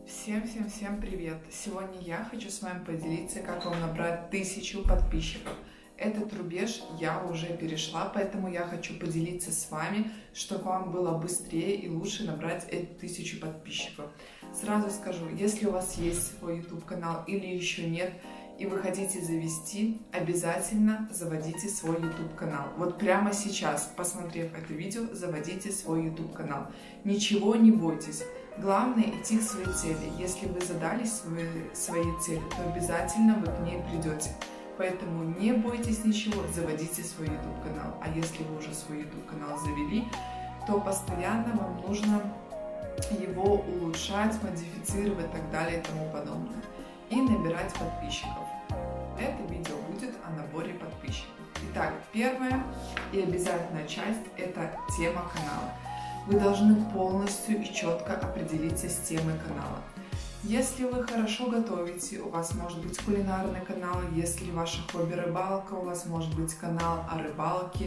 Всем привет! Сегодня я хочу с вами поделиться, как вам набрать 1000 подписчиков. Этот рубеж я уже перешла, поэтому я хочу поделиться с вами, чтобы вам было быстрее и лучше набрать эти 1000 подписчиков. Сразу скажу, если у вас есть свой YouTube канал или еще нет, и вы хотите завести, обязательно заводите свой YouTube канал. Вот прямо сейчас, посмотрев это видео, заводите свой YouTube канал. Ничего не бойтесь. Главное идти к своей цели. Если вы задали свои цели, то обязательно вы к ней придете. Поэтому не бойтесь ничего, заводите свой YouTube канал. А если вы уже свой YouTube канал завели, то постоянно вам нужно его улучшать, модифицировать и так далее и тому подобное. И набирать подписчиков. Это видео будет о наборе подписчиков. Итак, первая и обязательная часть – это тема канала. Вы должны полностью и четко определиться с темой канала. Если вы хорошо готовите, у вас может быть кулинарный канал. Если ваше хобби рыбалка, у вас может быть канал о рыбалке.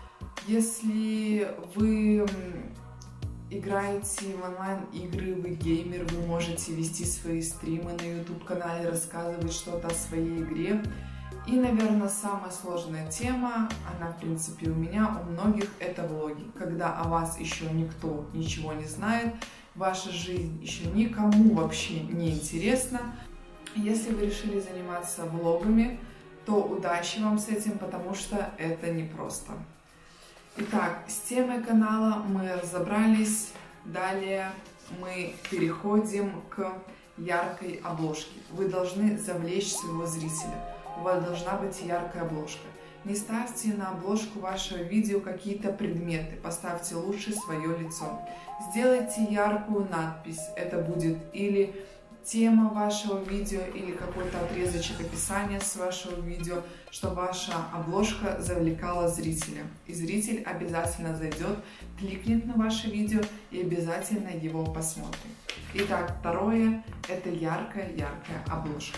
Если вы играете в онлайн-игры, вы геймер, вы можете вести свои стримы на YouTube-канале, рассказывать что-то о своей игре. И, наверное, самая сложная тема, она, в принципе, у меня, у многих, это влоги. Когда о вас еще никто ничего не знает, ваша жизнь еще никому вообще не интересна. Если вы решили заниматься влогами, то удачи вам с этим, потому что это непросто. Итак, с темой канала мы разобрались. Далее мы переходим к яркой обложке. Вы должны завлечь своего зрителя. У вас должна быть яркая обложка. Не ставьте на обложку вашего видео какие-то предметы, поставьте лучше свое лицо. Сделайте яркую надпись. Это будет или тема вашего видео, или какой-то отрезочек описания с вашего видео, чтобы ваша обложка завлекала зрителя. И зритель обязательно зайдет, кликнет на ваше видео и обязательно его посмотрит. Итак, второе – это яркая обложка.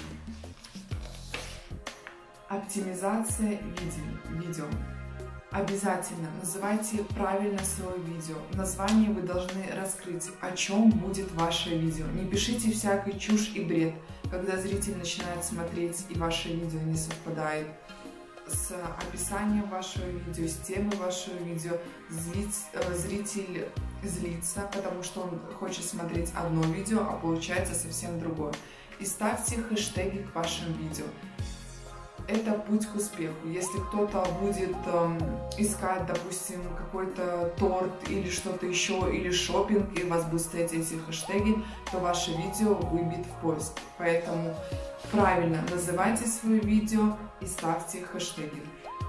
Оптимизация видео. Обязательно называйте правильно свое видео. В названии вы должны раскрыть, о чем будет ваше видео. Не пишите всякую чушь и бред, когда зритель начинает смотреть и ваше видео не совпадает с описанием вашего видео, с темой вашего видео. Зритель злится, потому что он хочет смотреть одно видео, а получается совсем другое. И ставьте хэштеги к вашим видео. Это путь к успеху. Если кто-то будет искать, допустим, какой-то торт или что-то еще, или шопинг, и у вас будут стоять эти хэштеги, то ваше видео выбит в поиск. Поэтому правильно называйте свое видео и ставьте хэштеги.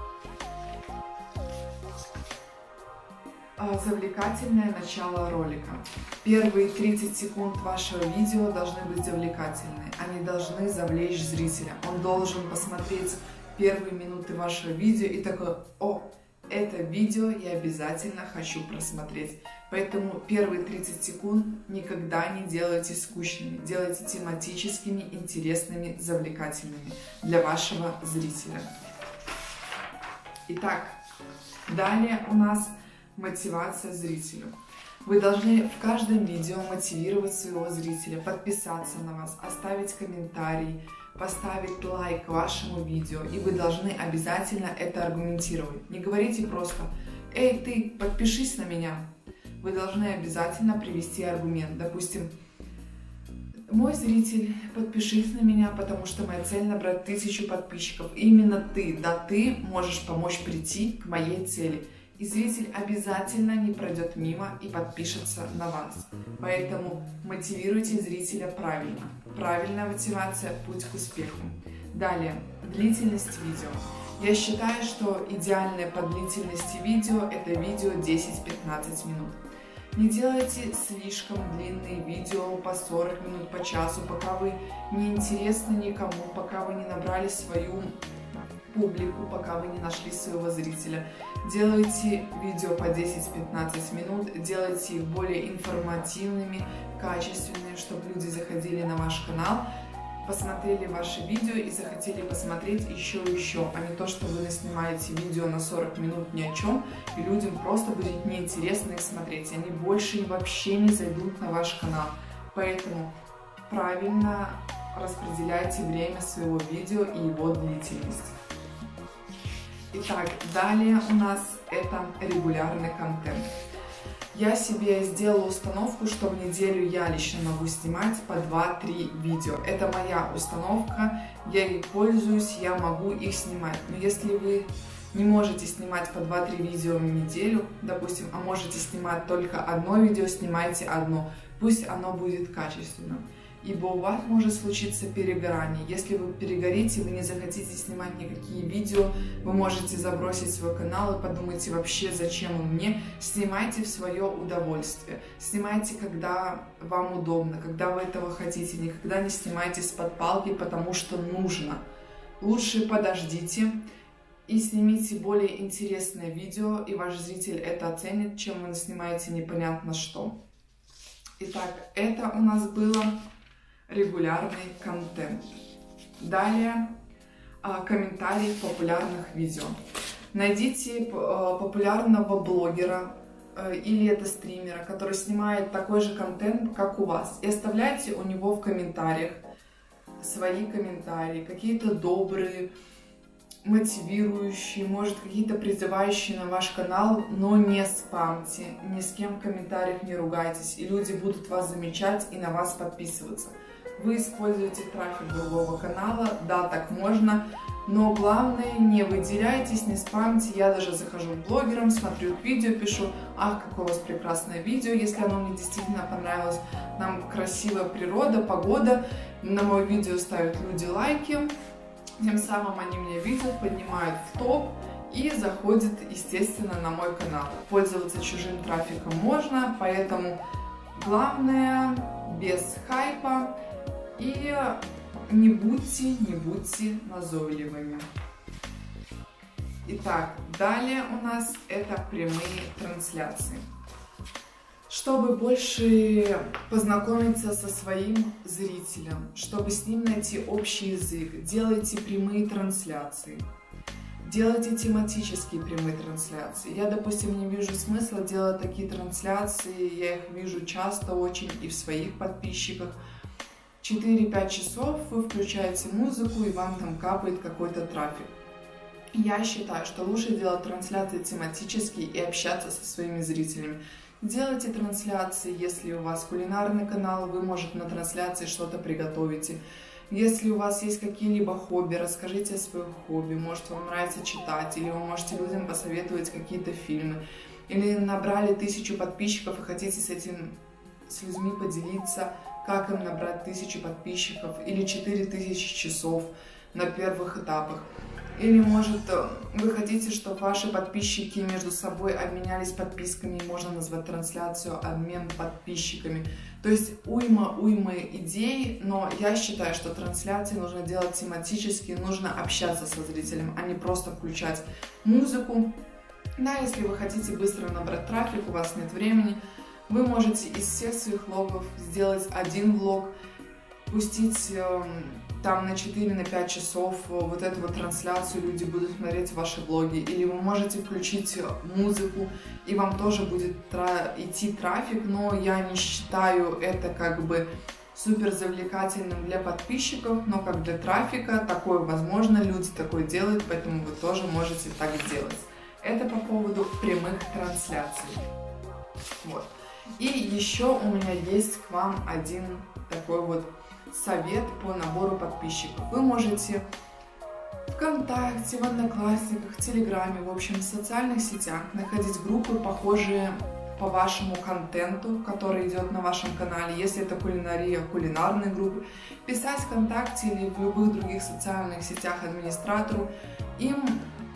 Завлекательное начало ролика. Первые 30 секунд вашего видео должны быть завлекательные. Они должны завлечь зрителя. Он должен посмотреть первые минуты вашего видео и такой: о, это видео я обязательно хочу просмотреть. Поэтому первые 30 секунд никогда не делайте скучными. Делайте тематическими, интересными, завлекательными для вашего зрителя. Итак, далее у нас мотивация зрителю. Вы должны в каждом видео мотивировать своего зрителя, подписаться на вас, оставить комментарий, поставить лайк вашему видео. И вы должны обязательно это аргументировать. Не говорите просто: «Эй, ты, подпишись на меня». Вы должны обязательно привести аргумент. Допустим: «Мой зритель, подпишись на меня, потому что моя цель набрать 1000 подписчиков. И именно ты, да, ты можешь помочь прийти к моей цели». И зритель обязательно не пройдет мимо и подпишется на вас. Поэтому мотивируйте зрителя правильно. Правильная мотивация – путь к успеху. Далее, длительность видео. Я считаю, что идеальное по длительности видео – это видео 10-15 минут. Не делайте слишком длинные видео по 40 минут, по часу, пока вы не интересны никому, пока вы не набрали свою публику, пока вы не нашли своего зрителя. Делайте видео по 10-15 минут, делайте их более информативными, качественными, чтобы люди заходили на ваш канал, посмотрели ваше видео и захотели посмотреть еще и еще, а не то, что вы снимаете видео на 40 минут ни о чем, и людям просто будет неинтересно их смотреть, они больше вообще не зайдут на ваш канал. Поэтому правильно распределяйте время своего видео и его длительность. Итак, далее у нас это регулярный контент. Я себе сделала установку, что в неделю я лично могу снимать по 2-3 видео. Это моя установка, я ей пользуюсь, я могу их снимать. Но если вы не можете снимать по 2-3 видео в неделю, допустим, а можете снимать только одно видео, снимайте одно. Пусть оно будет качественным. Ибо у вас может случиться перегорание. Если вы перегорите, вы не захотите снимать никакие видео, вы можете забросить свой канал и подумайте вообще, зачем он мне. Снимайте в свое удовольствие. Снимайте, когда вам удобно, когда вы этого хотите. Никогда не снимайте с-под палки, потому что нужно. Лучше подождите и снимите более интересное видео, и ваш зритель это оценит, чем вы снимаете непонятно что. Итак, это у нас было регулярный контент. Далее комментарии в популярных видео. Найдите популярного блогера или это стримера, который снимает такой же контент, как у вас, и оставляйте у него в комментариях свои комментарии, какие-то добрые, мотивирующие, может, какие-то призывающие на ваш канал, но не спамьте, ни с кем в комментариях не ругайтесь, и люди будут вас замечать и на вас подписываться. Вы используете трафик другого канала, да, так можно, но главное, не выделяйтесь, не спамьте. Я даже захожу к блогерам, смотрю их видео, пишу: ах, какое у вас прекрасное видео, если оно мне действительно понравилось. Нам красивая природа, погода, на мое видео ставят люди лайки, тем самым они мне видят, поднимают в топ и заходят, естественно, на мой канал. Пользоваться чужим трафиком можно, поэтому главное без хайпа. И не будьте назойливыми. Итак, далее у нас это прямые трансляции. Чтобы больше познакомиться со своим зрителем, чтобы с ним найти общий язык, делайте прямые трансляции. Делайте тематические прямые трансляции. Я, допустим, не вижу смысла делать такие трансляции, я их вижу часто очень и в своих подписчиках. 4-5 часов вы включаете музыку, и вам там капает какой-то трафик. Я считаю, что лучше делать трансляции тематические и общаться со своими зрителями. Делайте трансляции, если у вас кулинарный канал, вы, может, на трансляции что-то приготовите. Если у вас есть какие-либо хобби, расскажите о своих хобби. Может, вам нравится читать, или вы можете людям посоветовать какие-то фильмы. Или набрали 1000 подписчиков и хотите с людьми поделиться, как им набрать 1000 подписчиков или 4000 часов на первых этапах. Или, может, вы хотите, чтобы ваши подписчики между собой обменялись подписками, и можно назвать трансляцию обмен подписчиками. То есть уйма идей, но я считаю, что трансляции нужно делать тематически, нужно общаться со зрителем, а не просто включать музыку. Да, если вы хотите быстро набрать трафик, у вас нет времени, вы можете из всех своих влогов сделать один влог, пустить там на 4-5 часов вот эту вот трансляцию, люди будут смотреть ваши влоги. Или вы можете включить музыку, и вам тоже будет идти трафик, но я не считаю это как бы супер завлекательным для подписчиков, но как для трафика такое возможно, люди такое делают, поэтому вы тоже можете так сделать. Это по поводу прямых трансляций. Вот. И еще у меня есть к вам один такой вот совет по набору подписчиков. Вы можете ВКонтакте, в Одноклассниках, в Телеграме, в общем, в социальных сетях находить группы, похожие по вашему контенту, который идет на вашем канале. Если это кулинария, кулинарные группы, писать ВКонтакте или в любых других социальных сетях администратору. Им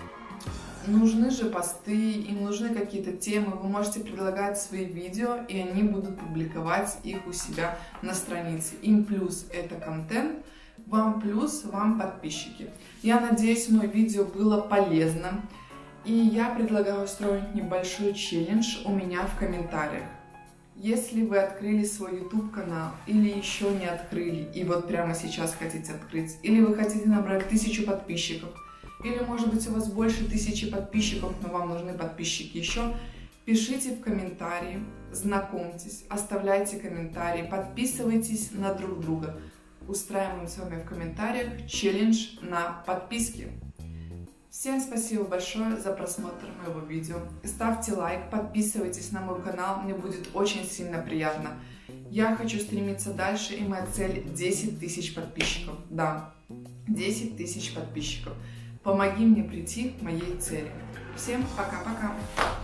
нужны же посты, им нужны какие-то темы, вы можете предлагать свои видео, и они будут публиковать их у себя на странице. Им плюс это контент, вам плюс, вам подписчики. Я надеюсь, мое видео было полезно, и я предлагаю устроить небольшой челлендж у меня в комментариях. Если вы открыли свой YouTube канал или еще не открыли, и вот прямо сейчас хотите открыть, или вы хотите набрать 1000 подписчиков, или, может быть, у вас больше 1000 подписчиков, но вам нужны подписчики еще, Пишите в комментарии, знакомьтесь, оставляйте комментарии, подписывайтесь на друг друга. Устраиваем с вами в комментариях челлендж на подписки. Всем спасибо большое за просмотр моего видео. Ставьте лайк, подписывайтесь на мой канал, мне будет очень сильно приятно. Я хочу стремиться дальше, и моя цель 10 тысяч подписчиков. Да, 10 тысяч подписчиков. Помоги мне прийти к моей цели. Всем пока-пока.